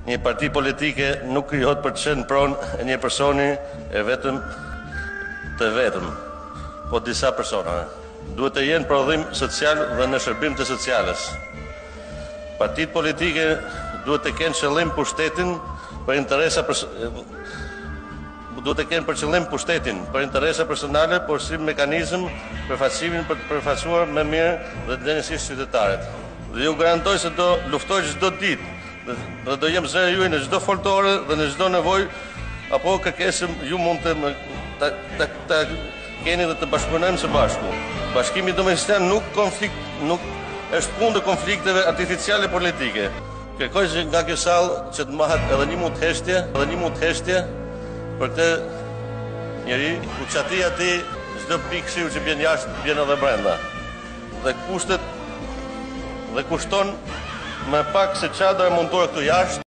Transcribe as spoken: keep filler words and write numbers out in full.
Një parti politike nuk krijohet për të qenë pronë e një personi e vetëm të vetëm, po disa persona. Duhet të jenë prodhim social dhe në shërbim të sociales. Partitë politike duhet të kenë qëllim pushtetin për interesa pers duhet të kenë për qëllim pushtetin për interesa personale, por si mekanizëm për facimin për të përfaqësuar më mirë dhe denjësisht qytetarët. Dhe ju garantoj se do luftoj çdo ditë dhe do jem zëri juaj në çdo foltore dhe në çdo nevojë apo kërkesë ju mund të më ta, ta, ta keni dhe të bashkëpunojmë së bashku. Bashkimi domosdoshmë nuk konflikt, nuk është punë të konflikteve artificiale politike. Kërkoj që nga kjo sallë që të mahet edhe një mund heshtje, edhe një mund heshtje për këtë njeri, ku çati aty çdo pikë shiu që bjen jashtë, bjen edhe brenda. Dhe kushtet dhe kushton më pak se çadra e montuar këtu jashtë.